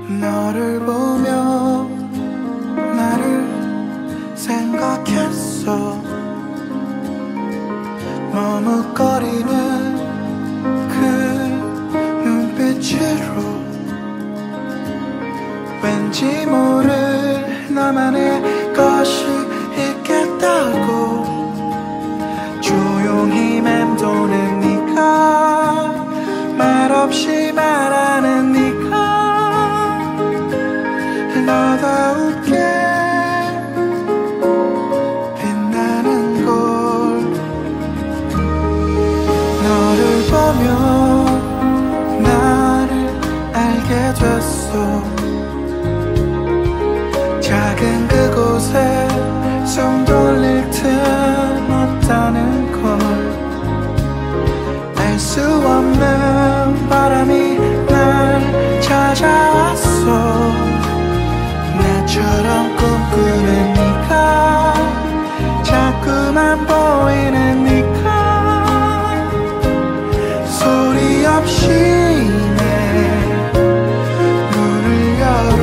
너를 보며 나를 생각했어. 머뭇거리는 그 눈빛으로 왠지 모를 나만의 것이 있겠다고 조용히 맴도는 네가 말없이 말하는 네가 너다우게 빛나는 걸 너를 보며 나를 알게 됐어. 작은 그곳에 숨 돌릴 틈 없다는 걸 알 수 없는 바람이 날 찾아왔어. 나처럼 꿈꾸는 네가 자꾸만 보이는 네가 소리 없이 내 문을 열어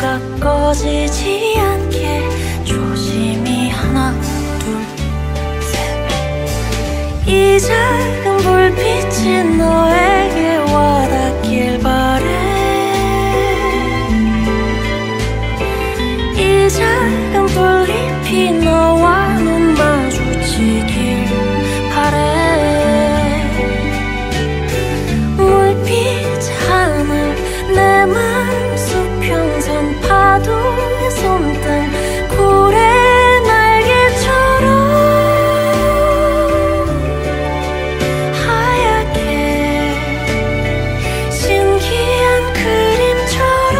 불빛보다 꺼지지 않게 조심히 하나 둘 셋. 이 작은 불빛이 너에게 와닿길 바래. 이 작은 불잎이 너와 눈 마주치길 바래. 물빛 하늘 내 맘 수평선 파도에 손등 고래 날개처럼 하얗게 신기한 그림처럼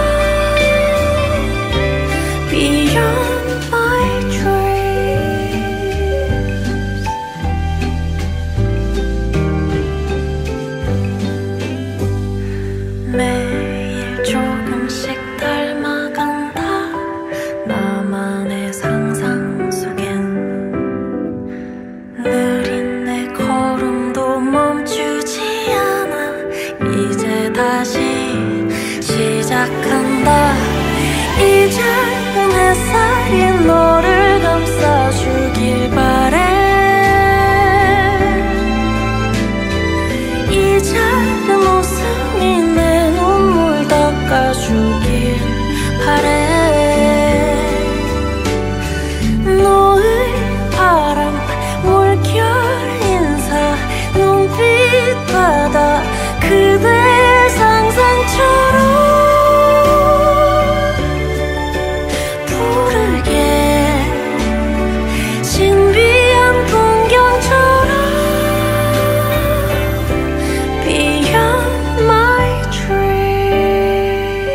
Beyond my dreams. 매일 조금씩 닮아간다. 나만의 상상 속엔 느린 내 걸음도 멈추지 않아. 이제 다시 시작한다. 이 작은 햇살이 너를 감싸주길 바래. 이 작은 웃음이 내 눈물 닦아주길 바래. 노을 바람 물결 인사 눈빛 바다 그대 상상처럼 푸르게 신비한 풍경처럼 Beyond my dreams.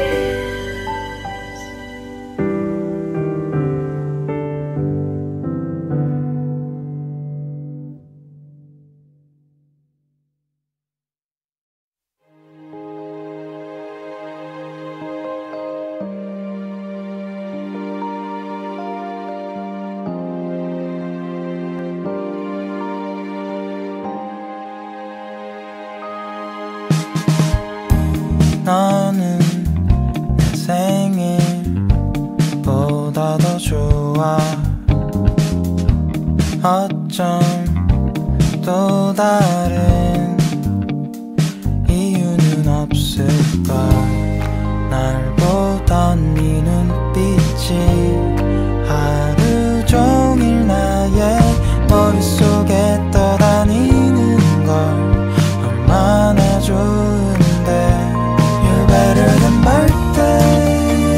너는 내 생일보다 더 좋아. 어쩜 또 다른 이유는 없을까. 날 보던 네 눈빛이 하루 종일 나의 머릿속에 떠다니는 걸 얼마나 좋은데. You're better than birthday.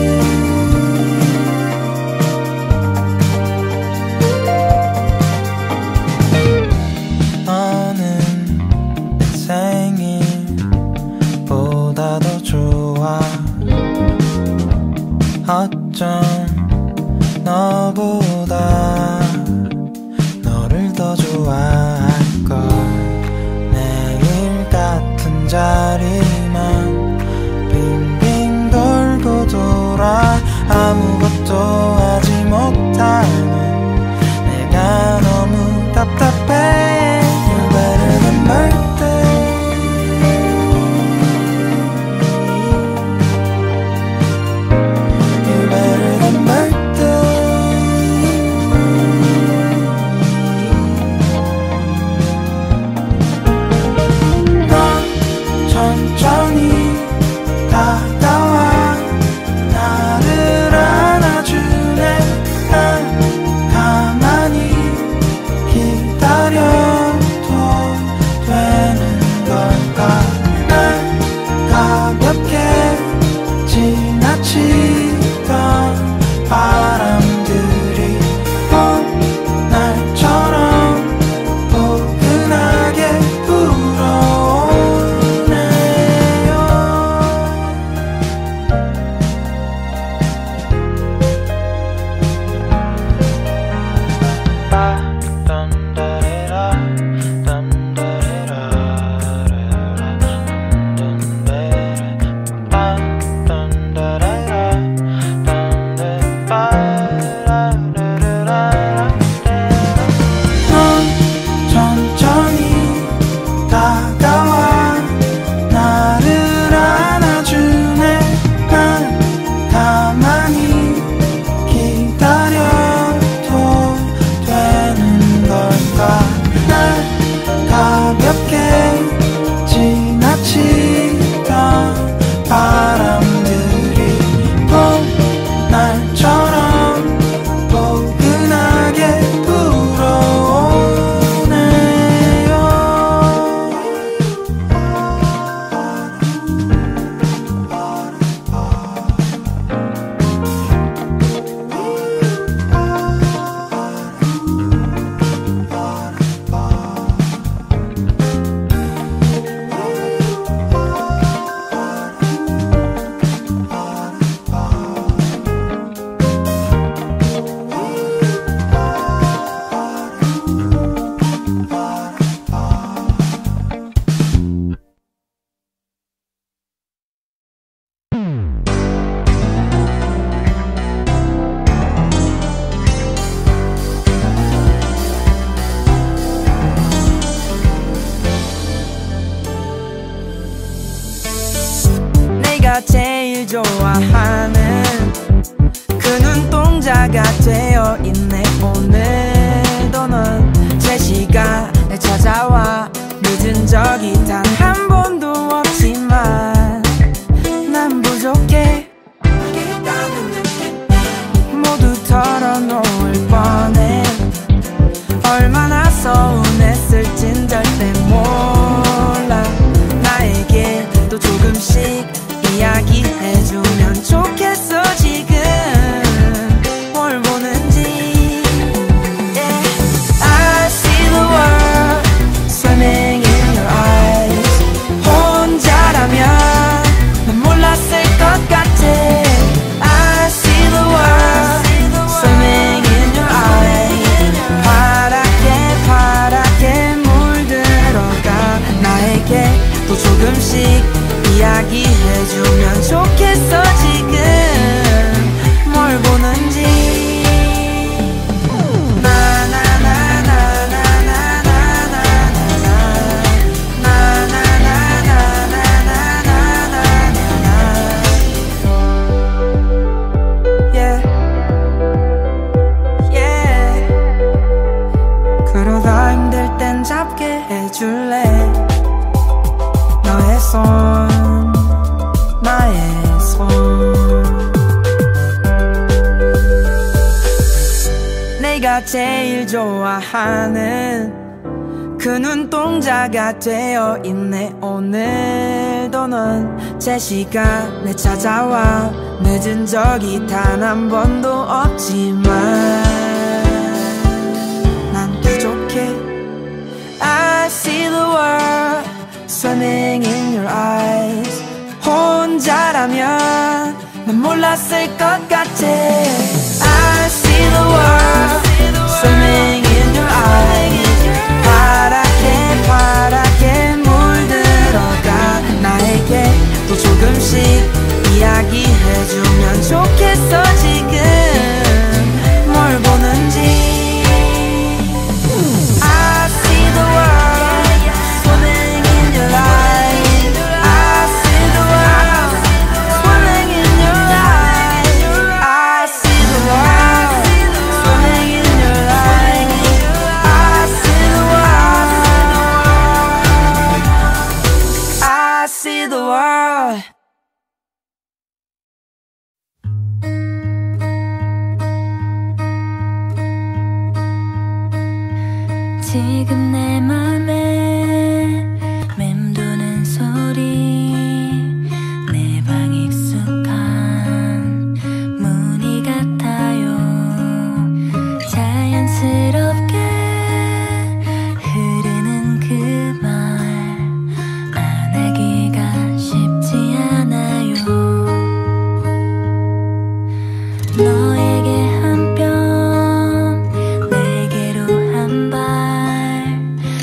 너는 내 생일보다 더 좋아. 어쩜 너보다 너를 더 좋아할걸. 내일 같은 자리만 빙빙 돌고 돌아 아무것도 하지 못하면 내가 너무 답답해. You're better than birthday. You're better than birthday. 넌 천천히 다가와 나를 안아주네. 난 가만히 기다려도 되는 걸까. 난 가볍게 지나치던 바람들이 봄날처럼 포근하게 불어오네요. 내가 제일 좋아하는 그 눈동자가 되어 있네. 오늘도 넌 제 시간에 찾아와. 늦은 적이 단 한 번도 없지만 난 부족해. 모두 털어놓을 뻔해. 얼마나 서운했을진 절대 몰라. 나에게 또 조금씩 이야기해주면 좋겠어. 지금 뭘 보는지. Yeah. I see the world swimming in your eyes. 혼자라면 난 몰랐을 것 같아. I see the world swimming in your eyes. 파랗게 물들어가. 나에게 또 조금씩 이야기해주면 좋겠어. 지금 뭘 보는지. 그러다 힘들 땐 잡게 해줄래. 너의 손, 나의 손. 내가 제일 좋아하는 그 눈동자가 되어 있네. 오늘도 넌 제 시간에 찾아와. 늦은 적이 단 한 번도 없지만 난 부족해. I see the world swimming in your eyes. 혼자라면 난 몰랐을 것 같아. I see the world swimming in your eyes. 파랗게 물들어가. 나에게 또 조금씩 이야기해주면 좋겠어. 지금 뭘 보는지. 지금 내 맘에 맴도는 소리. 내 방 익숙한 무늬 같아요. 자연스럽게 흐르는 그 말 안 하기가 쉽지 않아요. 너에게 한 뼘, 내게로 한 발.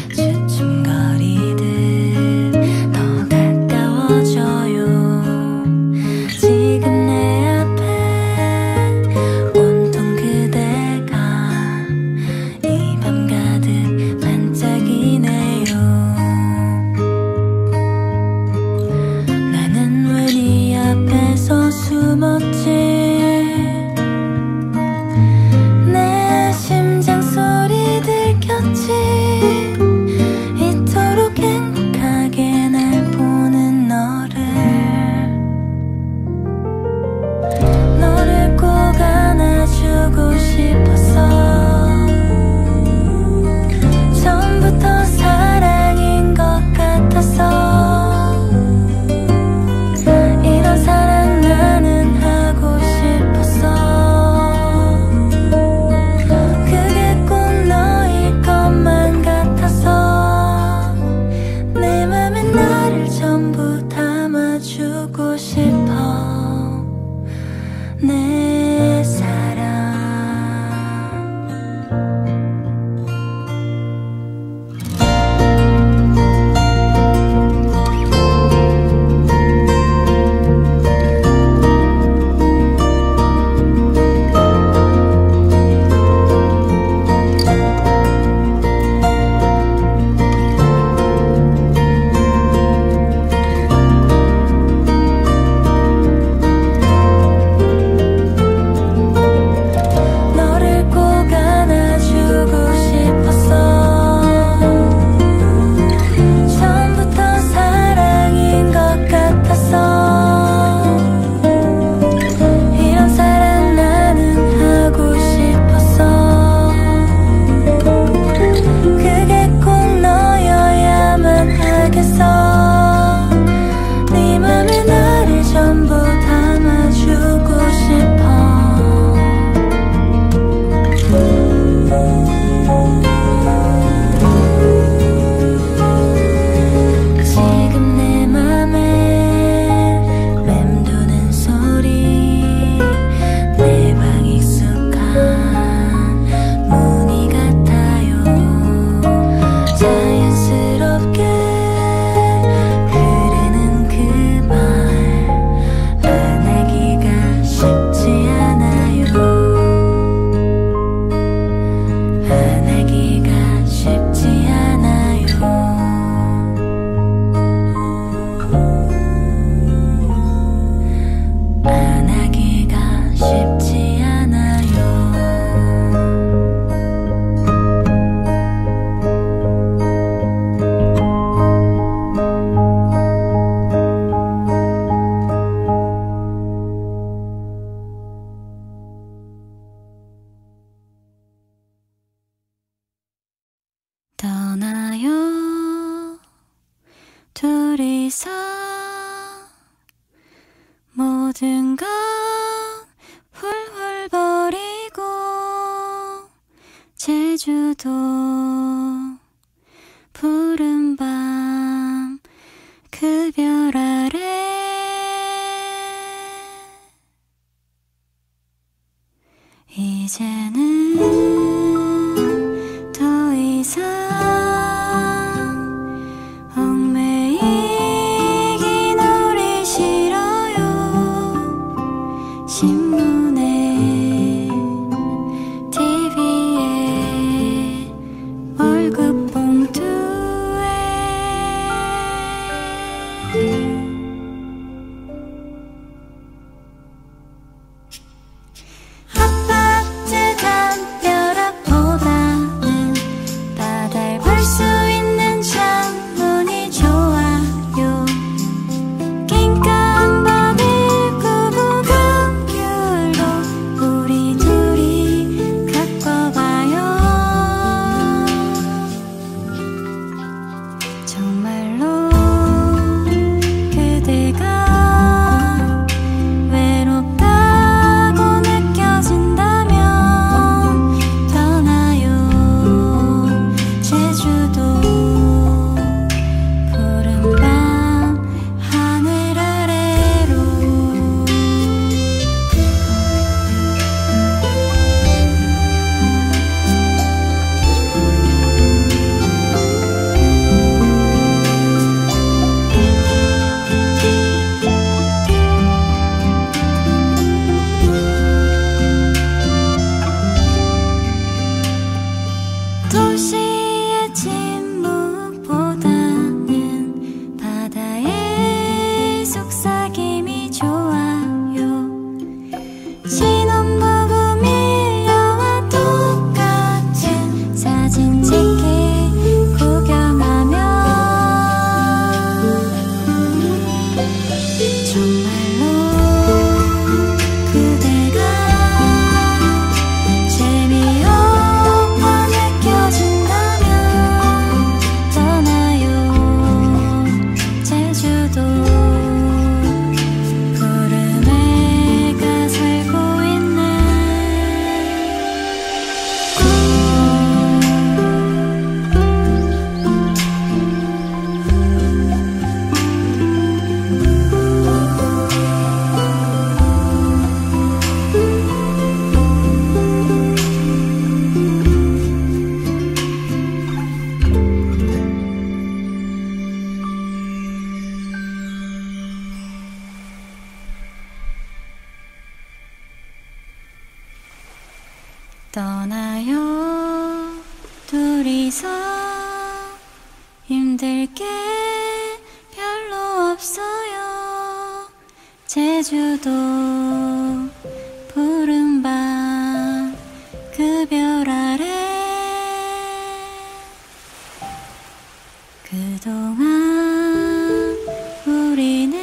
모든 걸 훌훌 버리고 제주도 푸른 밤 그 별 아래 이제는 더 이상 얽매이긴 우리 싫어요. 신문에 TV에 월급 봉투에 아파트 담벼락보다는 바다를 볼 수 있는 창문이 좋아요. 낑깡 바늘 구부 감귤로 우리 둘이 가꿔봐요. 정말로 그대가 외롭다고 느껴진다면 떠나요. 제주도 푸른 밤 하늘 아래로 도시의 침묵보다는 바다의 속삭임이 좋아요. 신혼부부 밀려와 똑같은 사진 찍기 구경하며 정말로 그대가 재미없어 느껴진다면 떠나요. 제주도 푸른 애가 살고 있네. 떠나요. 둘이서 힘들 게 별로 없어요. 제주도 푸른 밤 그 별 아래 그동안 우리는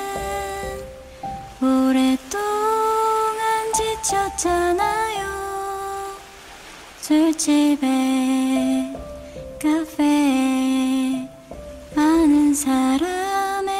오랫동안 지쳤잖아요. 술집에 카페에 많은 사람에